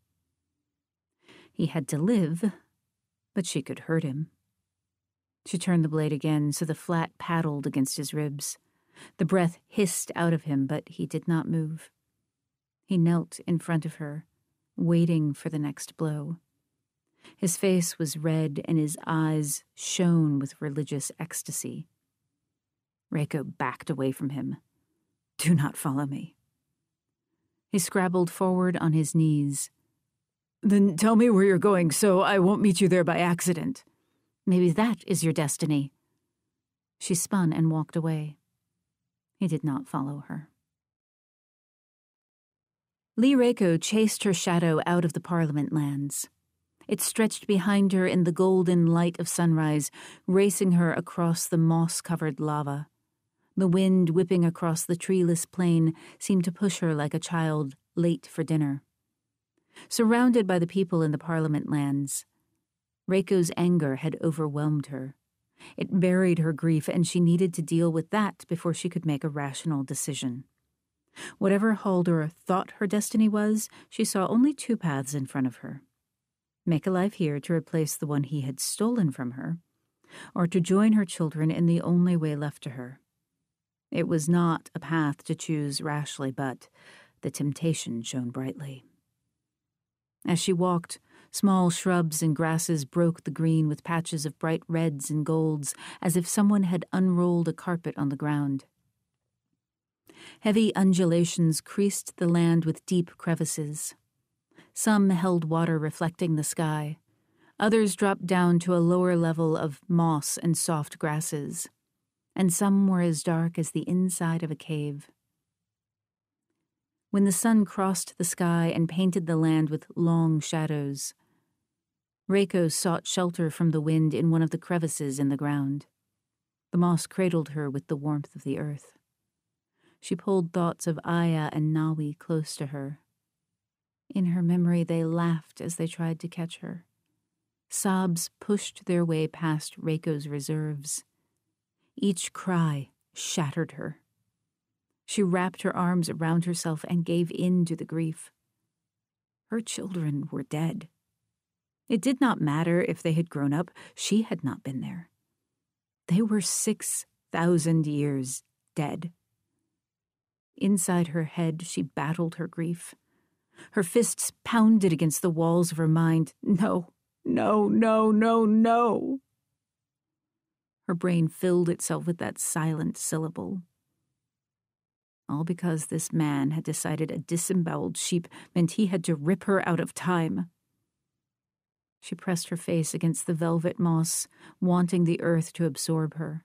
He had to live, but she could hurt him. She turned the blade again, so the flat paddled against his ribs. The breath hissed out of him, but he did not move. He knelt in front of her, waiting for the next blow. His face was red and his eyes shone with religious ecstasy. Reiko backed away from him. Do not follow me. He scrabbled forward on his knees. Then tell me where you're going so I won't meet you there by accident. Maybe that is your destiny. She spun and walked away. He did not follow her. Li Reiko chased her shadow out of the Parliament lands. It stretched behind her in the golden light of sunrise, racing her across the moss-covered lava. The wind whipping across the treeless plain seemed to push her like a child late for dinner. Surrounded by the people in the Parliament lands, Reiko's anger had overwhelmed her. It buried her grief, and she needed to deal with that before she could make a rational decision. Whatever Haldor thought her destiny was, she saw only two paths in front of her. Make a life here to replace the one he had stolen from her, or to join her children in the only way left to her. It was not a path to choose rashly, but the temptation shone brightly. As she walked, small shrubs and grasses broke the green with patches of bright reds and golds, as if someone had unrolled a carpet on the ground. Heavy undulations creased the land with deep crevices. Some held water reflecting the sky. Others dropped down to a lower level of moss and soft grasses, and some were as dark as the inside of a cave. When the sun crossed the sky and painted the land with long shadows, Reiko sought shelter from the wind in one of the crevices in the ground. The moss cradled her with the warmth of the earth. She pulled thoughts of Aya and Nawi close to her. In her memory, they laughed as they tried to catch her. Sobs pushed their way past Reiko's reserves. Each cry shattered her. She wrapped her arms around herself and gave in to the grief. Her children were dead. It did not matter if they had grown up. She had not been there. They were 6,000 years dead. Inside her head, she battled her grief. Her fists pounded against the walls of her mind. No, no, no, no, no. Her brain filled itself with that silent syllable. All because this man had decided a disemboweled sheep meant he had to rip her out of time. She pressed her face against the velvet moss, wanting the earth to absorb her.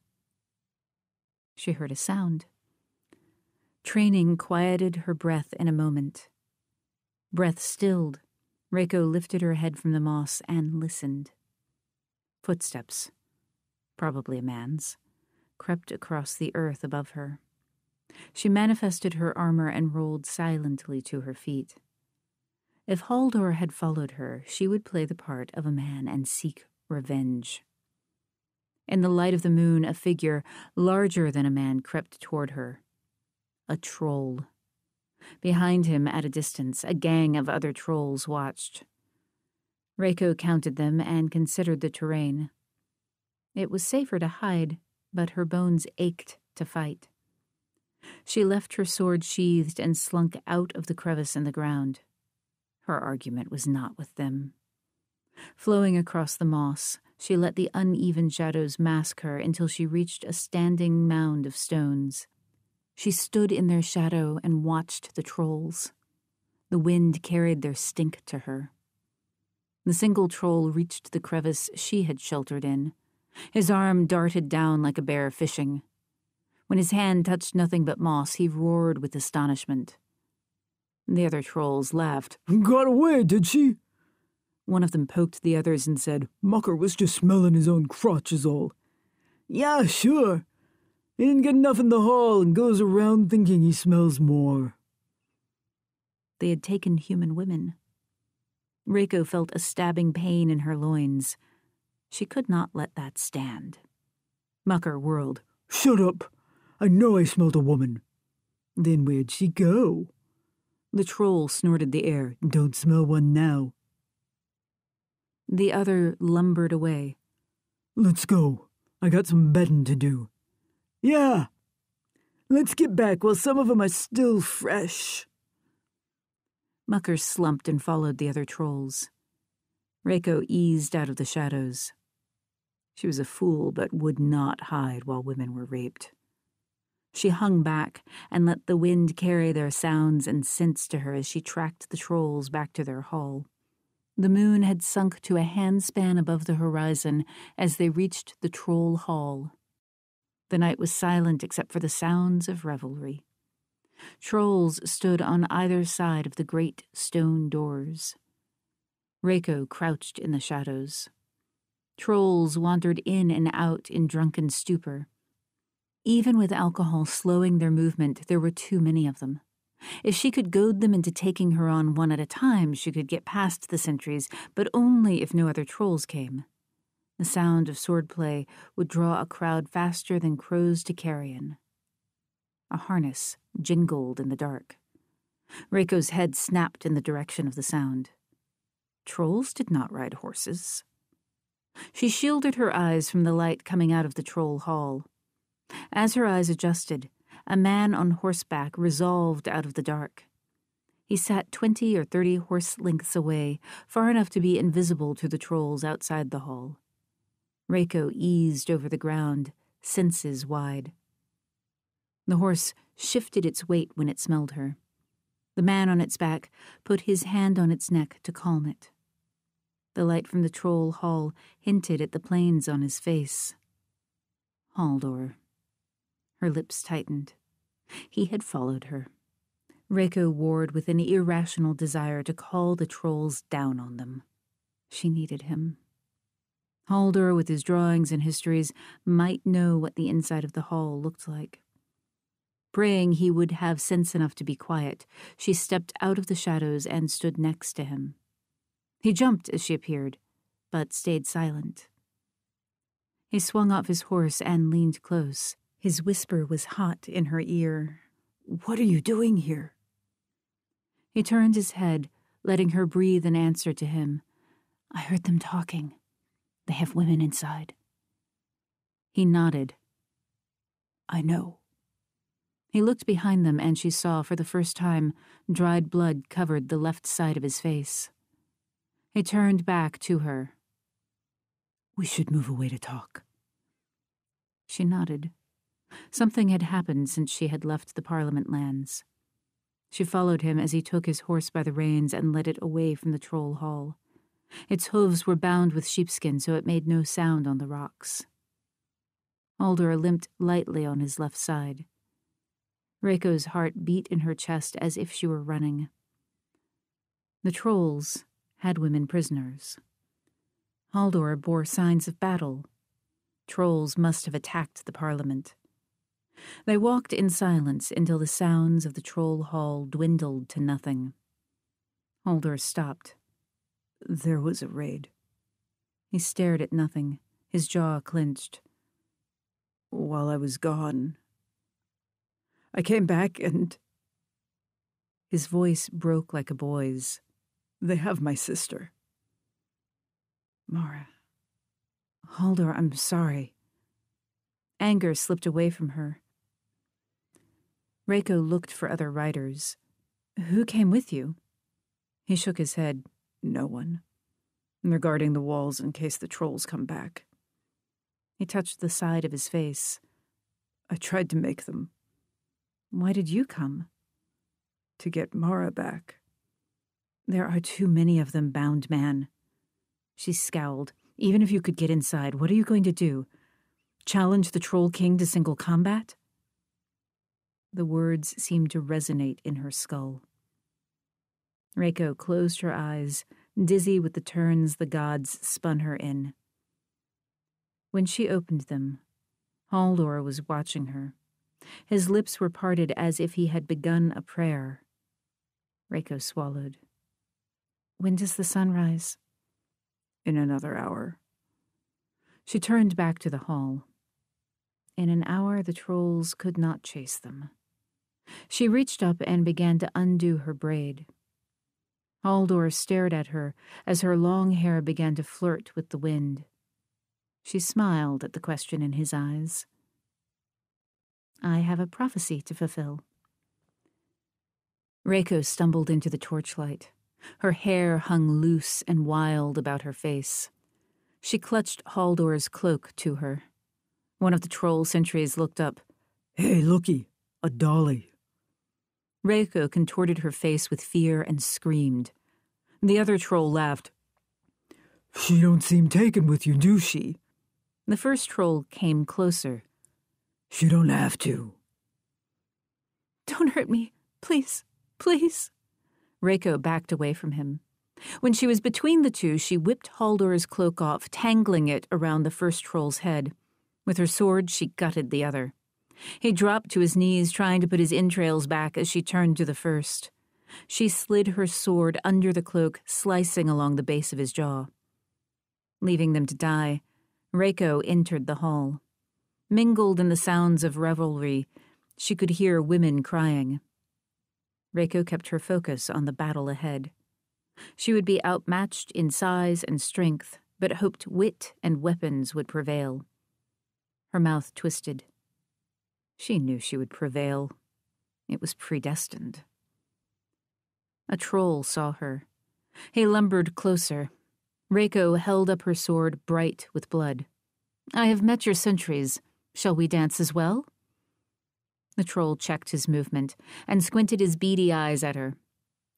She heard a sound. Training quieted her breath in a moment. Breath stilled, Reiko lifted her head from the moss and listened. Footsteps, probably a man's, crept across the earth above her. She manifested her armor and rolled silently to her feet. If Haldor had followed her, she would play the part of a man and seek revenge. In the light of the moon, a figure larger than a man crept toward her. A troll. Behind him, at a distance, a gang of other trolls watched. Reiko counted them and considered the terrain. It was safer to hide, but her bones ached to fight. She left her sword sheathed and slunk out of the crevice in the ground. Her argument was not with them. Flowing across the moss, she let the uneven shadows mask her until she reached a standing mound of stones. She stood in their shadow and watched the trolls. The wind carried their stink to her. The single troll reached the crevice she had sheltered in. His arm darted down like a bear fishing. When his hand touched nothing but moss, he roared with astonishment. The other trolls laughed. "Got away, did she?" One of them poked the others and said, "Mucker was just smelling his own crotch is all." "Yeah, sure. He didn't get enough in the hall and goes around thinking he smells more." They had taken human women. Reiko felt a stabbing pain in her loins. She could not let that stand. Mucker whirled. "Shut up. I know I smelled a woman." "Then where'd she go?" The troll snorted the air. "Don't smell one now." The other lumbered away. "Let's go. I got some bedding to do." "Yeah. Let's get back while some of them are still fresh." Mucker slumped and followed the other trolls. Reiko eased out of the shadows. She was a fool, but would not hide while women were raped. She hung back and let the wind carry their sounds and scents to her as she tracked the trolls back to their hall. The moon had sunk to a handspan above the horizon as they reached the troll hall. The night was silent except for the sounds of revelry. Trolls stood on either side of the great stone doors. Reiko crouched in the shadows. Trolls wandered in and out in drunken stupor. Even with alcohol slowing their movement, there were too many of them. If she could goad them into taking her on one at a time, she could get past the sentries, but only if no other trolls came. The sound of swordplay would draw a crowd faster than crows to carrion. A harness jingled in the dark. Reiko's head snapped in the direction of the sound. Trolls did not ride horses. She shielded her eyes from the light coming out of the troll hall. As her eyes adjusted, a man on horseback resolved out of the dark. He sat 20 or 30 horse lengths away, far enough to be invisible to the trolls outside the hall. Reiko eased over the ground, senses wide. The horse shifted its weight when it smelled her. The man on its back put his hand on its neck to calm it. The light from the troll hall hinted at the planes on his face. Haldor. Her lips tightened. He had followed her. Reiko warred with an irrational desire to call the trolls down on them. She needed him. Haldor, with his drawings and histories, might know what the inside of the hall looked like. Praying he would have sense enough to be quiet, she stepped out of the shadows and stood next to him. He jumped as she appeared, but stayed silent. He swung off his horse and leaned close. His whisper was hot in her ear. "What are you doing here?" He turned his head, letting her breathe an answer to him. "I heard them talking. They have women inside." He nodded. "I know." He looked behind them, and she saw, for the first time, dried blood covered the left side of his face. He turned back to her. "We should move away to talk." She nodded. Something had happened since she had left the Parliament lands. She followed him as he took his horse by the reins and led it away from the troll hall. Its hooves were bound with sheepskin, so it made no sound on the rocks. Haldor limped lightly on his left side. Reiko's heart beat in her chest as if she were running. The trolls had women prisoners. Haldor bore signs of battle. Trolls must have attacked the Parliament. They walked in silence until the sounds of the troll hall dwindled to nothing. Haldor stopped. "There was a raid." He stared at nothing, his jaw clenched. "While I was gone, I came back and—" His voice broke like a boy's. "They have my sister." "Mara." "Haldor, I'm sorry." Anger slipped away from her. Reiko looked for other riders. "Who came with you?" He shook his head. "No one. They're guarding the walls in case the trolls come back." He touched the side of his face. "I tried to make them." "Why did you come?" "To get Mara back." "There are too many of them, bound man." She scowled. "Even if you could get inside, what are you going to do? Challenge the Troll King to single combat?" The words seemed to resonate in her skull. Reiko closed her eyes, dizzy with the turns the gods spun her in. When she opened them, Haldor was watching her. His lips were parted as if he had begun a prayer. Reiko swallowed. "When does the sun rise?" "In another hour." She turned back to the hall. In an hour, the trolls could not chase them. She reached up and began to undo her braid. Haldor stared at her as her long hair began to flirt with the wind. She smiled at the question in his eyes. "I have a prophecy to fulfill." Reiko stumbled into the torchlight. Her hair hung loose and wild about her face. She clutched Haldor's cloak to her. One of the troll sentries looked up. "Hey, looky, a dolly." Reiko contorted her face with fear and screamed. The other troll laughed. "She don't seem taken with you, do she?" The first troll came closer. "She don't have to." "Don't hurt me, please, please." Reiko backed away from him. When she was between the two, she whipped Haldor's cloak off, tangling it around the first troll's head. With her sword, she gutted the other. He dropped to his knees, trying to put his entrails back as she turned to the first. She slid her sword under the cloak, slicing along the base of his jaw. Leaving them to die, Reiko entered the hall. Mingled in the sounds of revelry, she could hear women crying. Reiko kept her focus on the battle ahead. She would be outmatched in size and strength, but hoped wit and weapons would prevail. Her mouth twisted. She knew she would prevail. It was predestined. A troll saw her. He lumbered closer. Reiko held up her sword, bright with blood. "I have met your sentries. Shall we dance as well?" The troll checked his movement and squinted his beady eyes at her.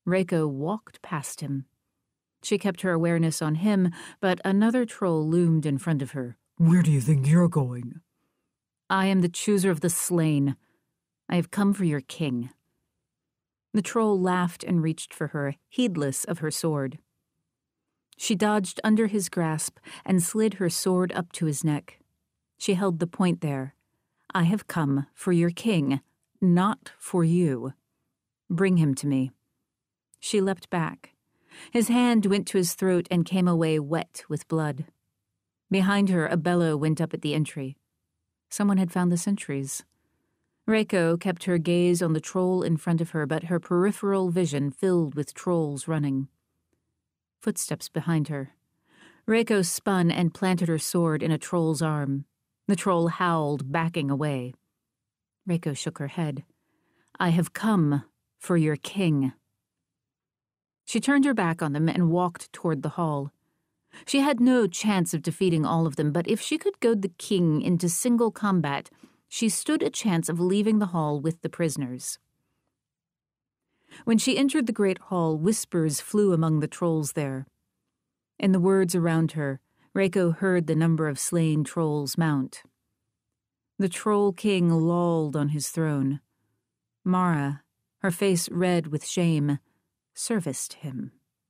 Reiko walked past him. She kept her awareness on him, but another troll loomed in front of her. Where do you think you're going? I am the chooser of the slain. I have come for your king. The troll laughed and reached for her, heedless of her sword. She dodged under his grasp and slid her sword up to his neck. She held the point there. I have come for your king, not for you. Bring him to me. She leapt back. His hand went to his throat and came away wet with blood. Behind her, a bellow went up at the entry. Someone had found the sentries. Reiko kept her gaze on the troll in front of her, but her peripheral vision filled with trolls running. Footsteps behind her. Reiko spun and planted her sword in a troll's arm. The troll howled, backing away. Reiko shook her head. I have come for your king. She turned her back on them and walked toward the hall. She had no chance of defeating all of them, but if she could goad the king into single combat, she stood a chance of leaving the hall with the prisoners. When she entered the great hall, whispers flew among the trolls there. In the words around her, Reiko heard the number of slain trolls mount. The troll king lolled on his throne. Mara, her face red with shame, serviced him.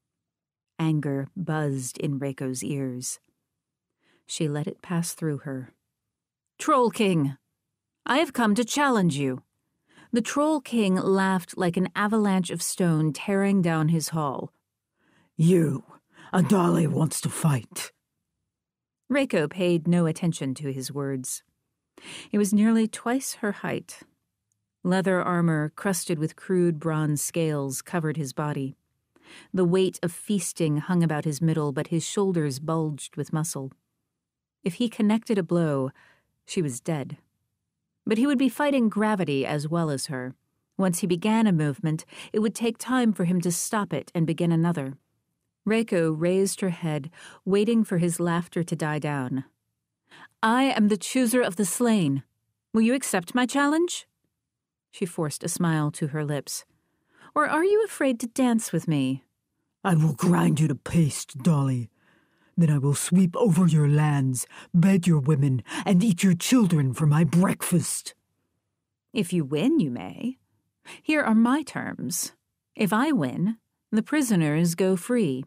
Anger buzzed in Reiko's ears. She let it pass through her. Troll King, I have come to challenge you. The Troll King laughed like an avalanche of stone tearing down his hall. You, Adali wants to fight. Reiko paid no attention to his words. He was nearly twice her height. Leather armor crusted with crude bronze scales covered his body. The weight of feasting hung about his middle, but his shoulders bulged with muscle. If he connected a blow, she was dead. But he would be fighting gravity as well as her. Once he began a movement, it would take time for him to stop it and begin another. Reiko raised her head, waiting for his laughter to die down. I am the chooser of the slain. Will you accept my challenge? She forced a smile to her lips. Or are you afraid to dance with me? I will grind you to paste, Dolly. Then I will sweep over your lands, bed your women, and eat your children for my breakfast. If you win, you may. Here are my terms. If I win, the prisoners go free.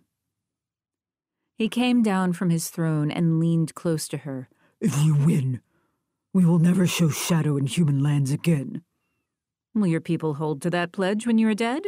He came down from his throne and leaned close to her. If you win, we will never show shadow in human lands again. Will your people hold to that pledge when you are dead?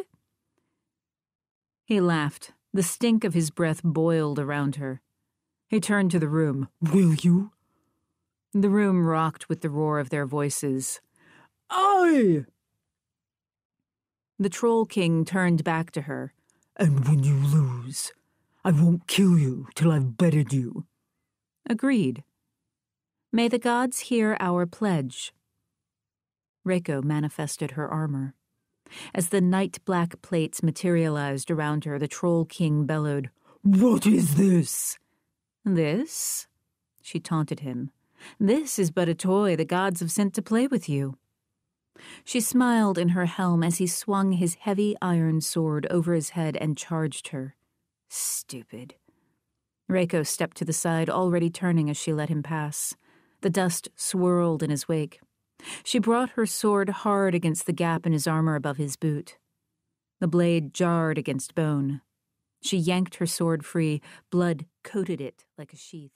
He laughed. The stink of his breath boiled around her. He turned to the room. Will you? The room rocked with the roar of their voices. Aye! The Troll King turned back to her. And when you lose, I won't kill you till I've bedded you. Agreed. May the gods hear our pledge. Reiko manifested her armor. As the night-black plates materialized around her, the Troll King bellowed, What is this? This? She taunted him. This is but a toy the gods have sent to play with you. She smiled in her helm as he swung his heavy iron sword over his head and charged her. Stupid. Reiko stepped to the side, already turning as she let him pass. The dust swirled in his wake. She brought her sword hard against the gap in his armor above his boot. The blade jarred against bone. She yanked her sword free. Blood coated it like a sheath.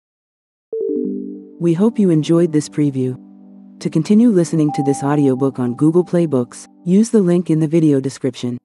We hope you enjoyed this preview. To continue listening to this audiobook on Google Play Books, use the link in the video description.